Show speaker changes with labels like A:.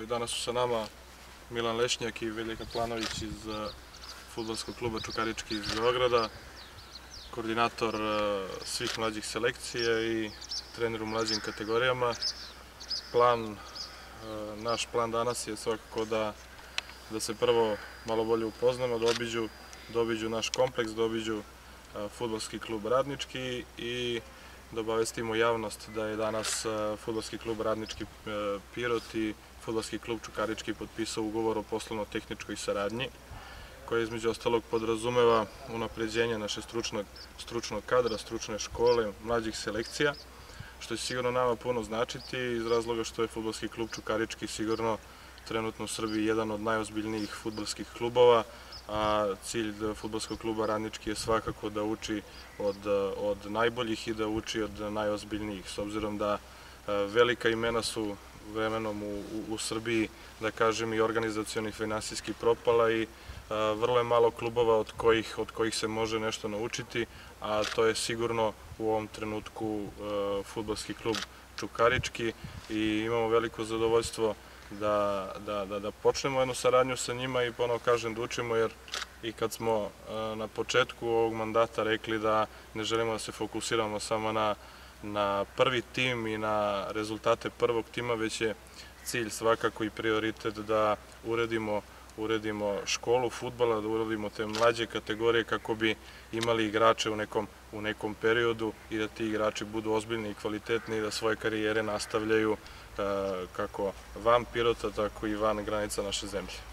A: danas su sa nama Milan Lešnjak i Velja Kaplanović iz fudbalskog kluba Čukarički iz Beograda, koordinator svih mlađih selekcija i trener u mlađim kategorijama. Naš plan danas je svakako da se prvo malo bolje upoznamo, da obiđu naš kompleks, da obiđu fudbalski klub Radnički i da obavestimo javnost da je danas fudbalski klub Radnički Pirot i fudbalski klub Čukarički potpisao ugovor o poslovno-tehničkoj saradnji, koja između ostalog podrazumeva unapređenje naše stručnog kadra, stručne škole, mlađih selekcija, što će sigurno nama puno značiti iz razloga što je fudbalski klub Čukarički sigurno trenutno u Srbiji jedan od najozbiljnijih fudbalskih klubova, a cilj fudbalskog kluba Radnički je svakako da uči od najboljih i da uči od najozbiljnijih, s obzirom da velika imena su vremenom u Srbiji, da kažem, i organizacioni i finansijski propala i vrlo je malo klubova od kojih se može nešto naučiti, a to je sigurno u ovom trenutku fudbalski klub Čukarički i imamo veliko zadovoljstvo da počnemo jednu saradnju sa njima i ponovo kažem da učimo, jer i kad smo na početku ovog mandata rekli da ne želimo da se fokusiramo samo na prvi tim i na rezultate prvog tima, već je cilj svakako i prioritet da uredimo školu fudbala, da uredimo te mlađe kategorije kako bi imali igrače u nekom periodu i da ti igrači budu ozbiljni i kvalitetni i da svoje karijere nastavljaju kako van Pirota, tako i van granica naše zemlje.